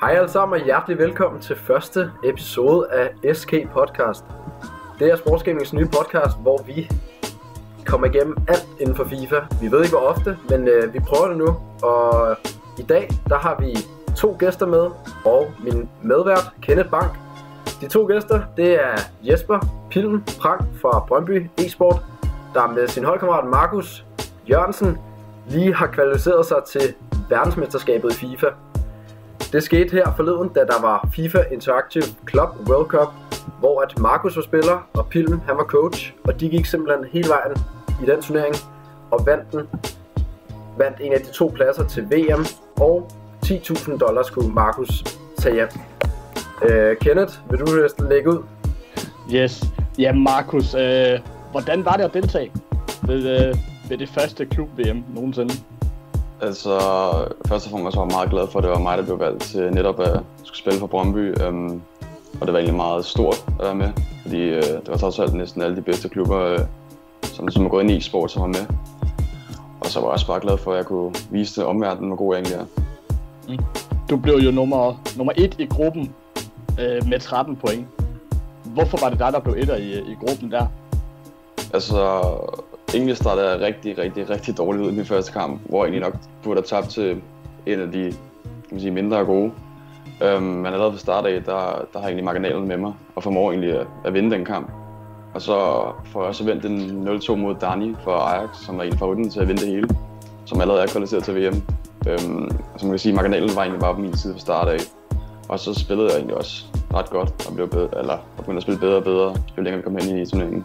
Hej alle sammen og hjertelig velkommen til første episode af SK Podcast. Det er Sportsgamings nye podcast, hvor vi kommer igennem alt inden for FIFA. Vi ved ikke hvor ofte, men vi prøver det nu. Og i dag, der har vi to gæster med, og min medvært, Kenneth Bank. De to gæster, det er Jesper Pilm Prang fra Brøndby eSport, der med sin holdkammerat Markus Jørgensen lige har kvalificeret sig til verdensmesterskabet i FIFA. Det skete her forleden, da der var FIFA Interactive Club World Cup, hvor at Markus var spiller og Pilm han var coach, og de gik simpelthen hele vejen i den turnering og vandt en af de to pladser til VM, og $10,000 kunne Markus tage hjem. Kenneth, vil du lægge ud? Yes. Ja, Markus, hvordan var det at deltage ved det første klub-VM nogensinde? Altså, først og fremmest var jeg meget glad for, at det var mig, der blev valgt til netop at skulle spille for Brøndby. Og det var egentlig meget stort at være med, fordi det var trods alt næsten alle de bedste klubber, som er gået ind i e-sport, som var med. Og så var jeg også bare glad for, at jeg kunne vise til omverdenen, hvor god jeg egentlig er. Du blev jo nummer 1 i gruppen med 13 point. Hvorfor var det dig, der blev etter i gruppen der? Altså, egentlig startede jeg rigtig dårligt ud i min første kamp, hvor jeg egentlig nok burde have tabt til en af de mindre gode. Men allerede fra start af, der har jeg egentlig marginalen med mig, og formår egentlig at vinde den kamp. Og så får jeg også vendt en 0-2 mod Dani for Ajax, som er en favoritten til at vinde det hele, som allerede er kvalificeret til VM. Så man kan sige, at marginalen var egentlig bare på min side fra start af. Og så spillede jeg egentlig også ret godt, og begyndte at spille bedre og bedre, jo længere vi kom hen i turneringen.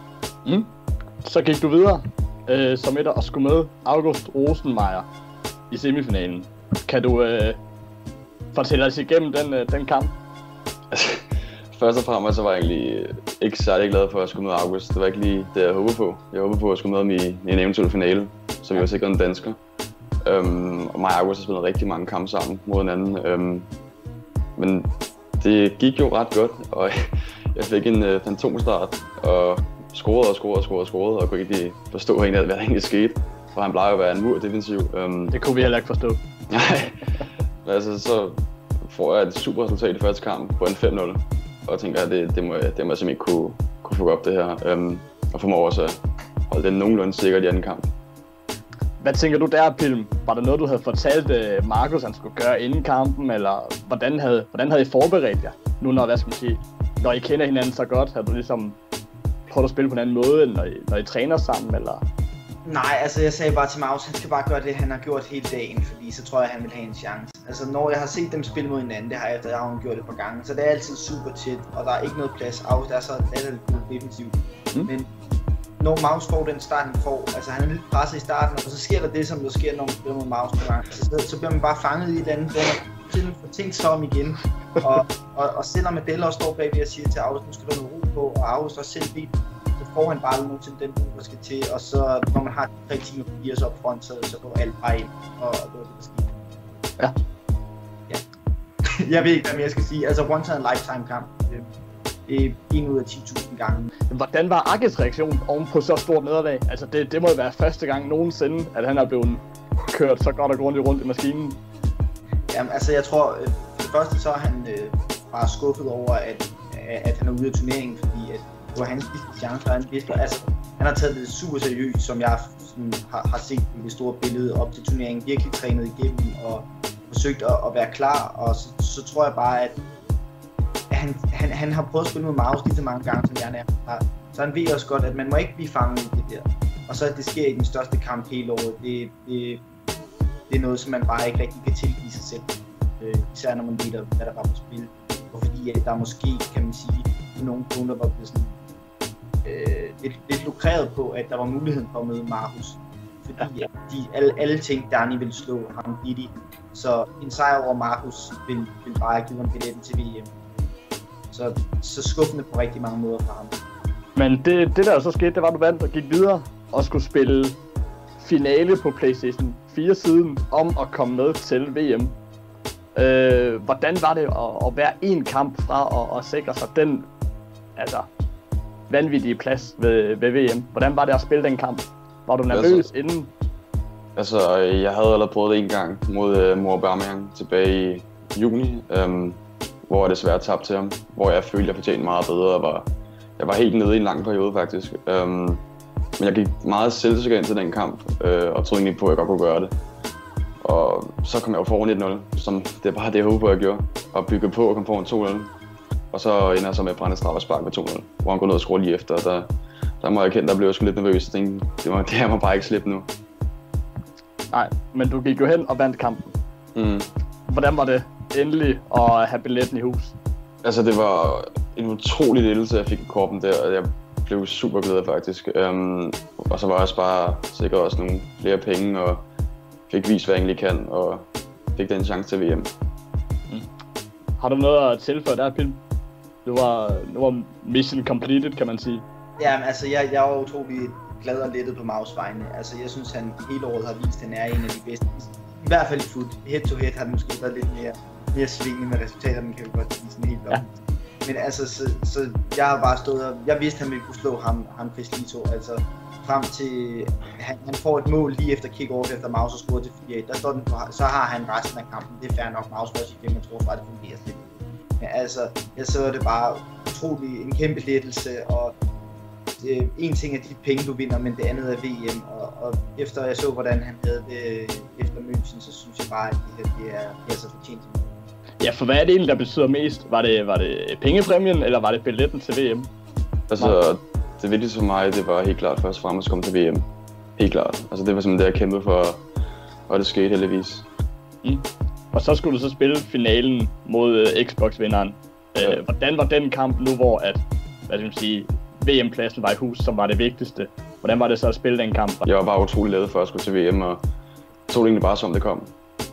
Så gik du videre som etter og skulle med August Rosenmeier i semifinalen. Kan du fortælle os igennem den kamp? Altså, først og fremmest så var jeg egentlig ikke særlig glad for at skulle med August. Det var ikke lige det, jeg håbede på. Jeg håbede på at skulle med ham i en eventuel finale, så vi var sikret en dansker. Og mig og August har spillet rigtig mange kampe sammen mod hinanden. Men det gik jo ret godt, og jeg fik en fantomstart og scorede og kunne ikke forstå, hvad der egentlig skete. For han plejer at være en mur defensiv. Det kunne vi heller ikke forstå. Nej, altså så får jeg et super resultat i første kamp på en 5-0. Og tænker, at det må jeg simpelthen ikke kunne få op det her. Og formår også at holde den nogenlunde sikkert i anden kamp. Hvad tænker du der, Pilm? Var der noget, du havde fortalt Markus, han skulle gøre inden kampen? Eller hvordan havde I forberedt jer? Nu når I kender hinanden så godt, havde du ligesom prøvet at spille på en anden måde, end når I træner sammen, eller? Nej, altså jeg sagde bare til Maus, han skal bare gøre det, han har gjort hele dagen, fordi så tror jeg, han vil have en chance. Altså når jeg har set dem spille mod hinanden, det har jeg efterhånden gjort et par gange, så det er altid super tæt, og der er ikke noget plads. Der er så lidt god defensivt. Men når Maus får den start, han får, altså han er lidt presset i starten, og så sker der det, som der sker, når man spiller mod Maus på gang. Så bliver man bare fanget i et eller andet, hvor man får tænkt sig om igen. Og selvom Adele også står bagved og siger til August, nu skal der noget ro på, og August også selv ved, så får han bare nogen til den ro, der skal til, og så når man har 3 timer på 80 op front, så går alt bare ind, og det var det, der skete. Ja. Jeg ved ikke, hvad mere jeg skal sige. Altså once in a lifetime kamp. Det er 1 ud af 10.000 gange. Hvordan var Akes reaktion oven på så stort nederlag? Altså det må jo være første gang nogensinde, at han er blevet kørt så godt og grundigt rundt i maskinen. Jamen altså jeg tror, for det første så er han bare skuffet over, at han er ude af turneringen, fordi at det var hans sidste chance, og han har taget det super seriøst, som jeg har set i det store billede op til turneringen, virkelig trænet igennem og forsøgt at være klar, og så tror jeg bare, at han har prøvet at spille med Maus lige så mange gange, som jeg er. Så han ved også godt, at man må ikke blive fanget i det der. Og så at det sker i den største kamp hele året, det er noget, som man bare ikke rigtig kan tilgive sig selv. Især når man ved, hvad der var på spil. Og fordi at der måske, kan man sige, på nogle punkter var blevet sådan lidt lukreret på, at der var muligheden for at møde Markus. Fordi at alle ting, Dani ville slå ham i. Så en sejr over Markus vil bare give ham billetten til VM. Så skuffende på rigtig mange måder for ham. Men det der så skete, det var, at du vandt og gik videre og skulle spille finale på PlayStation 4 siden om at komme med til VM. Hvordan var det at være en kamp fra at sikre sig den vanvittige plads ved VM? Hvordan var det at spille den kamp? Var du nervøs inden? Altså, jeg havde allerede prøvet det en gang mod Aubameyang tilbage juni, hvor jeg desværre tabte til ham, hvor jeg følte, jeg fortjente meget bedre, og jeg var helt nede i en lang periode faktisk. Men jeg gik meget selvsikker ind til den kamp, og troede egentlig på, at jeg godt kunne gøre det. Og så kom jeg jo foran 1-0, som det er bare det, jeg håber på, jeg gjorde. Og byggede på og kom foran 2-0. Og så ender jeg så med at brænde straffespark med 2-0, hvor han går ned og scorer lige efter. Der må jeg erkende, der blev jeg sgu lidt nervøs. Jeg tænkte, det her må bare ikke slippe nu. Nej, men du gik jo hen og vandt kampen. Hvordan var det endelig at have billetten i hus? Altså, det var en utrolig lettelse, jeg fik i kroppen der, og jeg blev super glad faktisk. Og så var jeg også bare sikkert også nogle flere penge, og fik vist, hvad jeg egentlig kan, og fik den chance til VM. Har du noget at tilføje der, Pilm? Nu var mission completed, kan man sige. Ja, altså jeg var utrolig glad og lettet på Maus vegne. Altså jeg synes, han hele året har vist, at han er en af de bedste. I hvert fald i foot. Head to head har det måske været lidt mere svingende med resultaterne, kan vi godt sige sådan helt op. Ja. Men altså, så jeg har bare stået og jeg vidste, at han ville kunne slå ham Crislito. Altså frem til han får et mål lige efter kick-off efter Maus har scoret til 4-1. Der står den, så har han resten af kampen. Det er fair nok. Maus også i 5, jeg tror bare, det fungerer slet. Men altså, jeg så det bare utrolig en kæmpe lettelse, og en ting er de penge, du vinder, men det andet er VM, og efter jeg så, hvordan han havde det efter München, så synes jeg bare, at det er så fortjent. Ja, for hvad er det egentlig, der betyder mest? Var det pengepræmien, eller var det billetten til VM? Altså, det vigtigste for mig, det var helt klart først og fremmest at komme til VM. Helt klart. Altså, det var simpelthen det, jeg kæmpede for, og det skete heldigvis. Og så skulle du så spille finalen mod Xbox-vinderen. Hvordan var den kamp nu, hvor at, hvad skal man sige, VM-pladsen var i hus, som var det vigtigste? Hvordan var det så at spille den kamp? Jeg var bare utrolig glad for at skulle til VM, og tog det egentlig bare som det kom.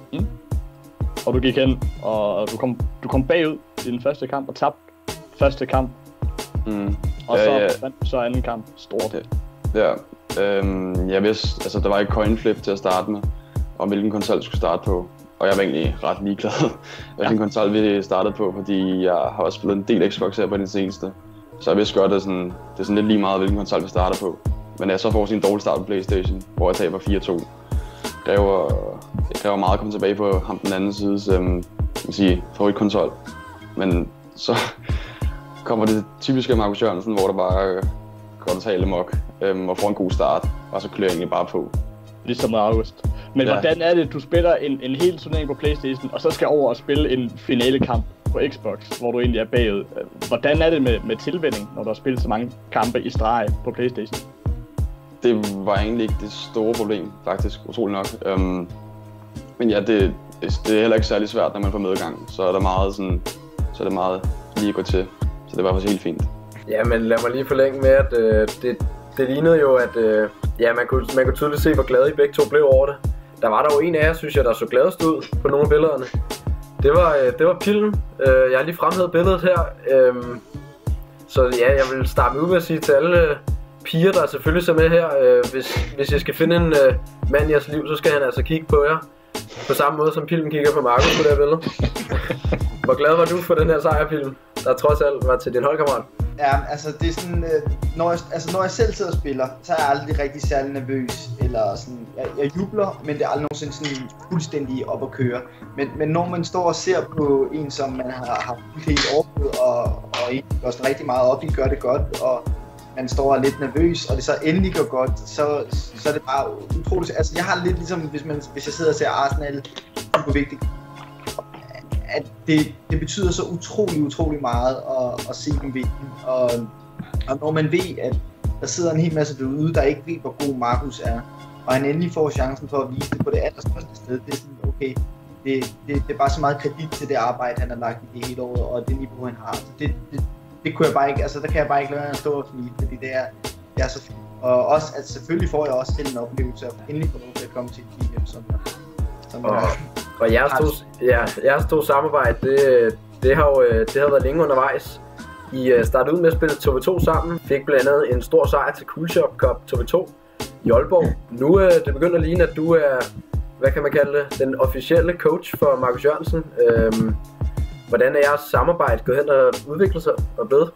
Og du gik hen, og du kom bagud i den første kamp og tabte første kamp. Og så vandt du så anden kamp stort. Ja, jeg vidste, altså der var ikke coin flip til at starte med, om hvilken konsol du skulle starte på. Og jeg var egentlig ret ligeglad, hvilken konsol vi startede på, fordi jeg har også spillet en del Xbox her på den seneste. Så jeg vidste godt, at det er sådan lidt lige meget, hvilken konsol vi starter på. Men jeg så får sådan en dårlig start på PlayStation, hvor jeg taber 4-2. Det kræver meget at komme tilbage på ham den anden side, favoritkonsol. Men så kommer det typiske Marcus Jørgensen, hvor der bare går totalt amok og får en god start, og så klør jeg egentlig bare på. Ligesom August. Men hvordan er det, du spiller en hel turnering på PlayStation, og så skal over og spille en finalekamp på Xbox, hvor du egentlig er bagud? Hvordan er det med tilvænning, når du har spillet så mange kampe i streg på PlayStation? Det var egentlig ikke det store problem, faktisk, utroligt nok. Men ja, det er heller ikke særlig svært, når man får medgang. Så er det meget lige at gå til. Så det var faktisk helt fint. Ja, men lad mig lige forlænge med, at det lignede jo, at man kunne tydeligt se, hvor glade I begge to blev over det. Der var der jo en af jer, synes jeg, der så gladest ud på nogle af billederne. Det var Pillen. Jeg har lige fremhævet billedet her. Så ja, jeg vil starte ud med at sige til alle piger, der selvfølgelig så med her, hvis jeg skal finde en mand i jeres liv, så skal han altså kigge på jer. På samme måde som Pillen kigger på Marcus på det her billede. Hvor glad var du for den her sejr, Pillen, der trods alt var til din holdkammerat? Ja, altså det er sådan, når jeg selv sidder og spiller, så er jeg aldrig rigtig særlig nervøs, eller sådan, jeg jubler, men det er aldrig nogensinde sådan fuldstændig op at køre. Men når man står og ser på en, som man har helt overbud, og en går sådan rigtig meget op i, gør det godt, og man står og er lidt nervøs, og det så endelig går godt, så er det bare utroligt. Altså jeg har lidt ligesom, hvis jeg sidder og ser Arsenal, super vigtigt, at det betyder så utrolig meget at se dem vinde, og når man ved, at der sidder en hel masse derude, der ikke ved, hvor god Marcus er, og han endelig får chancen for at vise det på det allerstørste sted, det er sådan, okay, det er bare så meget kredit til det arbejde, han har lagt i det hele året, og det niveau, han har. Så det kunne jeg bare ikke, altså der kan jeg bare ikke lade være at stå og smile, fordi det er så fint. Og også, at selvfølgelig får jeg også selv en oplevelse, at endelig få lov til at komme til et team, som og jeres to samarbejde, det har været længe undervejs. I startede ud med at spille TV2 sammen, fik blandt andet en stor sejr til Coolshop Cup TV2 i Aalborg. Nu er det begyndt at ligne, at du er, hvad kan man kalde det, den officielle coach for Marcus Jørgensen. Hvordan er jeres samarbejde gået hen og udviklet sig og blevet?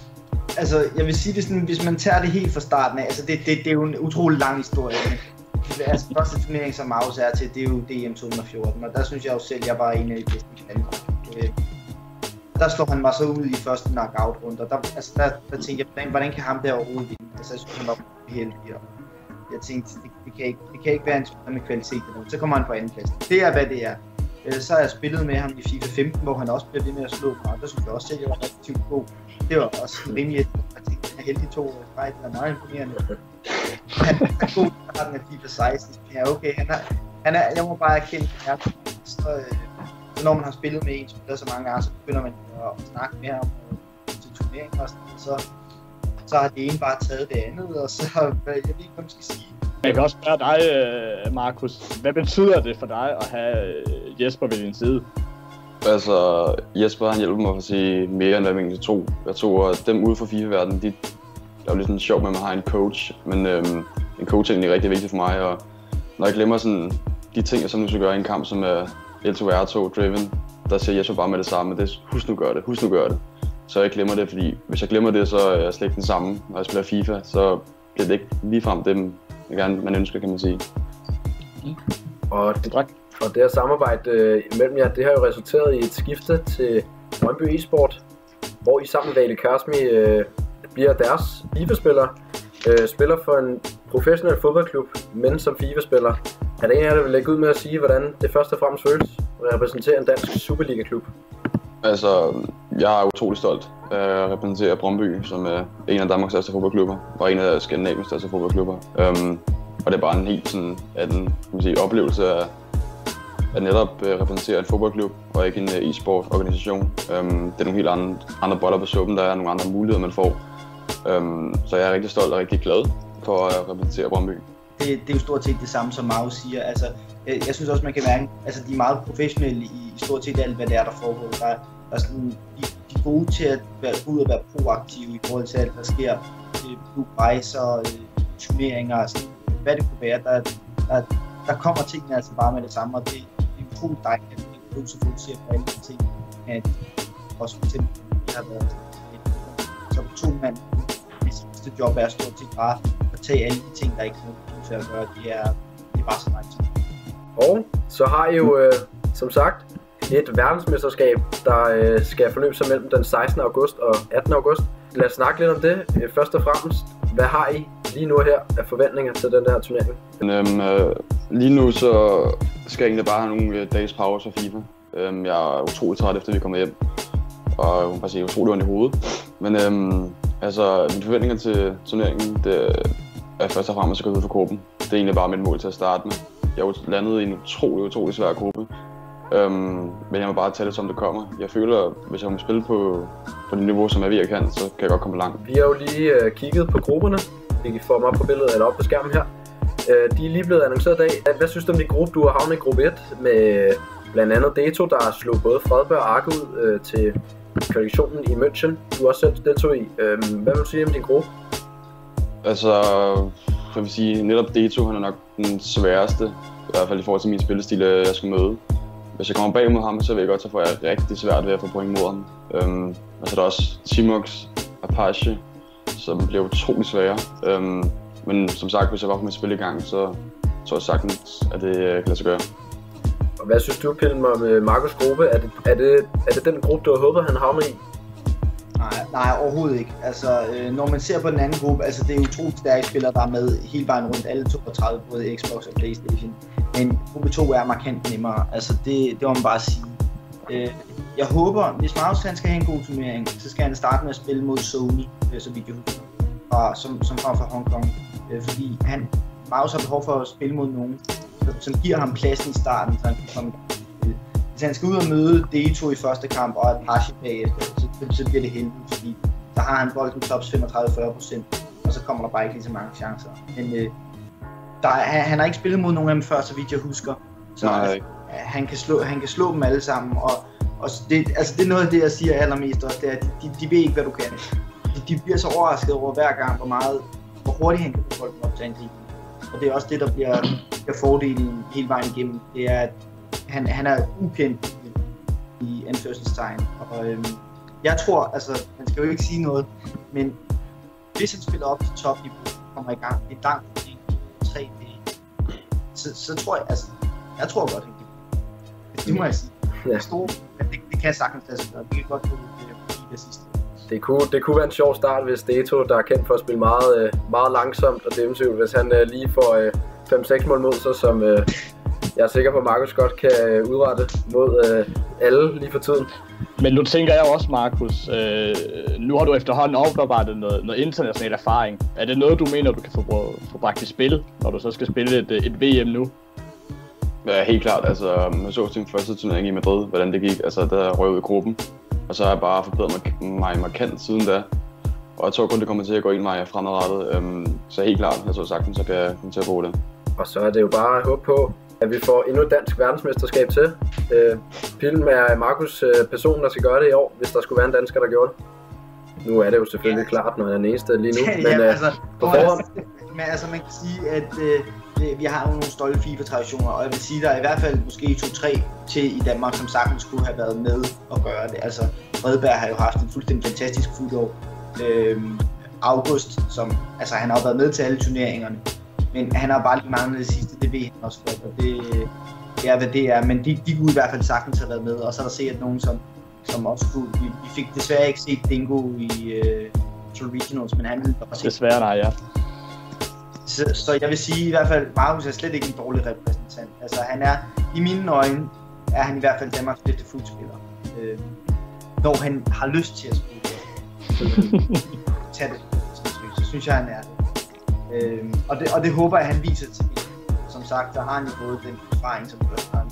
Altså, jeg vil sige det sådan, hvis man tager det helt fra starten af, altså det er jo en utrolig lang historie. altså første turnering, som Maus er til, det er jo DM 2014, og der synes jeg jo selv, jeg var en af de bedste i Danmark. Der slår han mig så ud i første knockout-runde, og der tænkte jeg, hvordan kan ham der overhovedet vinde? Altså jeg synes, han var heldig, og jeg tænkte, det kan ikke være en spiller med kvalitet. Så kommer han på anden plads. Det er, hvad det er. Så har jeg spillet med ham i FIFA 15, hvor han også blev ved med at slå mig, og der synes jeg også selv, jeg var relativt god. Det var også rimelig, jeg tænkte, han er heldig 2 streg, det er meget imponerende. Han er god i starten af FIFA 16, ja okay, han er, jeg må bare erkende, så når man har spillet med en spiller så mange gange, så begynder man at snakke med ham til turneringer og sådan, så har det ene bare taget det andet, og så jeg ved ikke, hvad man skal sige. Jeg kan også spørge dig, Markus, hvad betyder det for dig at have Jesper ved din side? Altså, Jesper han hjælper mig for at sige mere end hvad man egentlig tro. Jeg tror, dem ude fra FIFA-verdenen, det er jo lidt sådan sjovt med, at man har en coach, men en coach er egentlig rigtig vigtig for mig, og når jeg glemmer sådan de ting, jeg så nu skal gøre i en kamp, som er L2R2 driven, der siger Jesper bare med det samme, det husk nu gør det. Så jeg glemmer det, fordi hvis jeg glemmer det, så er jeg slet ikke den samme, når jeg spiller FIFA, så bliver det ikke ligefrem dem, man ønsker, kan man sige. Og det her samarbejde mellem jer, det har jo resulteret i et skifte til Brøndby eSport, hvor I sammen med Vale Kasmi bliver deres FIFA-spiller, spiller for en professionel fodboldklub, men som FIFA-spiller. Er det en af jer, der vil lægge ud med at sige, hvordan det først og fremmest føles at repræsentere en dansk Superliga-klub? Altså, jeg er utrolig stolt af at repræsentere Brøndby, som er en af Danmarks største fodboldklubber, og en af Skandinaviens største fodboldklubber. Og det er bare en helt sådan, oplevelse af at netop repræsentere en fodboldklub og ikke en e-sport-organisation. Det er nogle helt andre boller på suppen, der er nogle andre muligheder, man får. Så jeg er rigtig stolt og rigtig glad for at repræsentere Brøndby. Det er jo stort set det samme, som Maus siger. Altså, jeg synes også, man kan mærke, altså de er meget professionelle i stort set alt, hvad det er, der foregår. Der er sådan, de er gode til at være ud og være proaktive i forhold til alt, der sker. Klubrejser, turneringer, sådan, hvad det kunne være. Der kommer tingene altså bare med det samme, og det er utroligt dejligt, at vi kan fokusere på alle de ting. At også for eksempel, vi har været så på 2 mand. Mit sidste job er stort set bare at tage alle de ting, der ikke er noget til at gøre. Det er bare så meget. Og så har I jo, som sagt, et verdensmesterskab, der skal forløbe sig mellem den 16. august og 18. august. Lad os snakke lidt om det. Først og fremmest, hvad har I lige nu her af forventninger til den der turnering? Lige nu så skal jeg egentlig bare have nogle dages pause fra FIFA. Jeg er utrolig træt efter vi kommer hjem, og jeg må bare sige utrolig ondt i hovedet. Men altså, mine forventninger til turneringen, det er først og fremmest at gå ud for gruppen. Det er egentlig bare mit mål til at starte med. Jeg er landet i en utrolig svær gruppe, men jeg må bare tage det som det kommer. Jeg føler, hvis jeg må spille på det niveau, som jeg ved, jeg kan, så kan jeg godt komme langt. Vi har jo lige kigget på grupperne. Vi får dem op på billedet eller op på skærmen her. De er lige blevet annonceret i dag. Hvad synes du om din gruppe? Du har havnet i gruppe 1 med blandt andet Deto, der slog både Fredberg og Arke ud til kvalifikationen i München. Du også selv deltog i. Hvad vil du sige om din gruppe? Altså, jeg vil sige, netop Deto, han er nok den sværeste, i hvert fald i forhold til min spillestil, jeg skal møde. Hvis jeg kommer bag mod ham, så ved jeg godt, så får jeg rigtig svært ved at få point mod ham. Og så er der også Timox, Apache, som bliver utrolig svære. Men som sagt, hvis jeg var på min spil i gang, så tror jeg sagtens, at det kan lade sig gøre. Og hvad synes du, Pilm, om Markus' gruppe? Er det den gruppe, du har håbet, han havner i? Nej, overhovedet ikke. Altså, når man ser på den anden gruppe, altså det er utroligt stærke spillere, der er med hele vejen rundt, alle 32, både Xbox og Playstation. Men gruppe 2 er markant nemmere, altså det må man bare sige. Jeg håber, hvis Maus han skal have en god turnering, så skal han starte med at spille mod Sony, så vidt jeg husker, som kommer fra Hongkong. Fordi Maus har behov for at spille mod nogen, som giver ham pladsen i starten, så han kan komme i gang. Hvis han skal ud og møde Deto i første kamp og Apache bagefter, så bliver det heldigt, fordi der har han bolden tops 35-40%, og så kommer der bare ikke lige så mange chancer. Men han har ikke spillet mod nogen af dem før, så vidt jeg husker. Så han kan slå dem alle sammen, og det er noget af det, jeg siger allermest også, det er, at de ved ikke, hvad du kan. De bliver så overrasket over hver gang, hvor hurtigt han kan få bolden op til angriben. Og det er også det, der bliver fordelen hele vejen igennem. Det er, at han er ukendt i anførselstegn. Og jeg tror, altså, man skal jo ikke sige noget, men hvis han spiller op til topniveau, kommer i gang, det er langt fra 3D. så tror jeg tror godt, det må jeg sige. Ja. Det kan sagtens lade sig gøre. Det kan godt gå det sidste. Det kunne være en sjov start, hvis Deto, der er kendt for at spille meget, meget langsomt og defensivt, hvis han lige får 5-6 mål mod sig, som jeg er sikker på, at Markus godt kan udrette mod alle lige for tiden. Men nu tænker jeg også, Markus, nu har du efterhånden oparbejdet noget international erfaring. Er det noget, du mener, du kan få bragt i spil, når du så skal spille et VM nu? Ja, helt klart. Altså, jeg så sin første turnering i Madrid, hvordan det gik. Altså, der røg ud i gruppen. Og så har jeg bare forbedret mig markant siden da. Og jeg tror kun, det kommer til at gå ind mig fremadrettet. Så helt klart, jeg tror sagtens, så kan jeg komme til at bruge det. Og så er det jo bare at håbe på, at vi får endnu et dansk verdensmesterskab til. Pilm er Markus person, der skal gøre det i år, hvis der skulle være en dansker, der gjorde det. Nu er det jo selvfølgelig klart, når jeg er den eneste lige nu, men på forhånd. Men altså, man kan sige, at vi har jo nogle stolte FIFA-traditioner, og jeg vil sige, der er i hvert fald måske 2-3 til i Danmark, som sagtens kunne have været med at gøre det. Altså, Fredberg har jo haft en fuldstændig fantastisk fodbold. August, han har jo været med til alle turneringerne, men han har bare lige manglet det sidste, det ved han også godt, og det er hvad det er, men de kunne i hvert fald sagtens have været med, og så er der set nogen, som også kunne, vi fik desværre ikke set Dingo i Regionals, men han ville også desværre nej, ja. Så jeg vil sige i hvert fald, Markus er slet ikke en dårlig repræsentant. Altså han er, i mine øjne, er han i hvert fald Danmarks bedste fodspiller. Når han har lyst til at spille tage det, så synes jeg, han er det. Og det håber jeg, han viser til mig. Som sagt, der har han jo både den erfaring, som du har,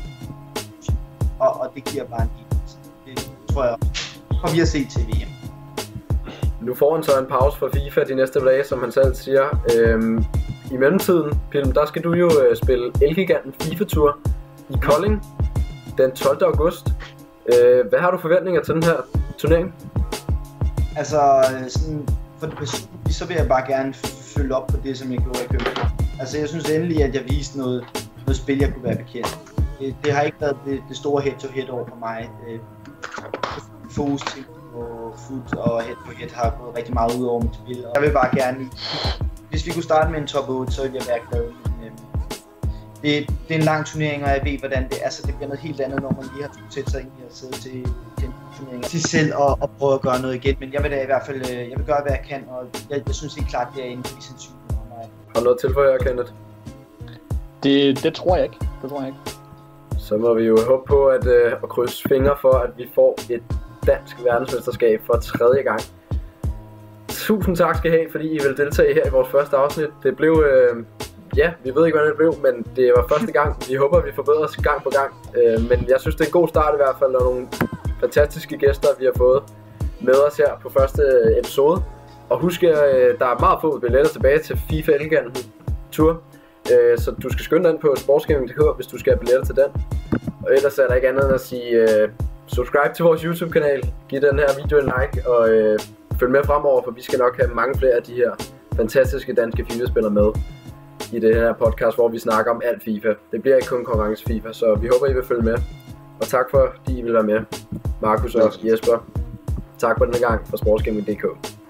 og det giver bare en det tror jeg også, vi har set til VM. Nu får han så en pause fra FIFA de næste dage, som han selv siger. I mellemtiden, Pilm, der skal du jo spille Elgiganten FIFA-tur i Kolding den 12. august. Hvad har du forventninger til den her turnering? Altså, sådan, for det personlige, så vil jeg bare gerne følge op på det, som jeg gjorde i København. Altså, jeg synes endelig, at jeg viste noget spil, jeg kunne være bekendt. Det har ikke været det store head-to-head over for mig. Fokus til og foot og head-to-head har gået rigtig meget ud over mit spil. Jeg vil bare gerne, hvis vi kunne starte med en top 8, så ville jeg være glad. Det er en lang turnering, og jeg ved, hvordan det er, så det bliver noget helt andet, når man lige har tæt sig ind i at sidde til en turnering. Til selv og prøve at gøre noget igen, men jeg vil da i hvert fald jeg vil gøre, hvad jeg kan, og jeg synes helt klart, det er inden for de sandsynlige for mig. Har du noget tilføje, Kenneth? Det tror jeg ikke. Så må vi jo håbe på at krydse fingre for, at vi får et dansk verdensmesterskab for 3. gang. Tusind tak skal I have, fordi I vil deltage her i vores første afsnit. Det blev, vi ved ikke, hvordan det blev, men det var første gang. Vi håber, at vi forbedrer os gang på gang. Men jeg synes, det er en god start i hvert fald, og nogle fantastiske gæster, vi har fået med os her på første episode. Og husk, der er meget få billetter tilbage til FIFA Elgiganten Tour. Så du skal skynde dig ind på sportsgaming.dk, hvis du skal have billetter til den. Og ellers er der ikke andet end at sige subscribe til vores YouTube-kanal, giv den her video en like, og følg med fremover, for vi skal nok have mange flere af de her fantastiske danske FIFA-spillere med i det her podcast, hvor vi snakker om alt FIFA. Det bliver ikke kun konkurrence FIFA, så vi håber, I vil følge med. Og tak for, at I vil være med, Markus og Jesper. Tak for denne gang fra sportsgaming.dk.